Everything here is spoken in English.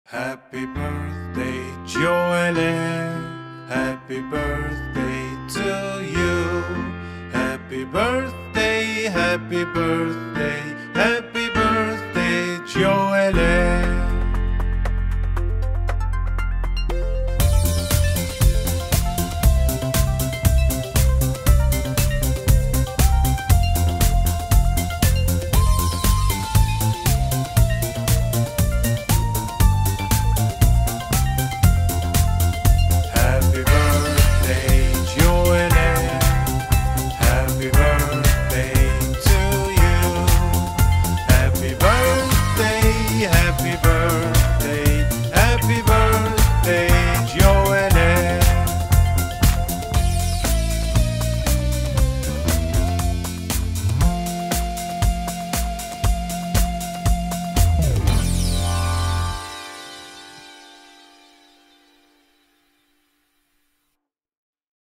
Happy birthday, GIOELE. Happy birthday to you. Happy birthday, happy birthday, happy birthday, GIOELE.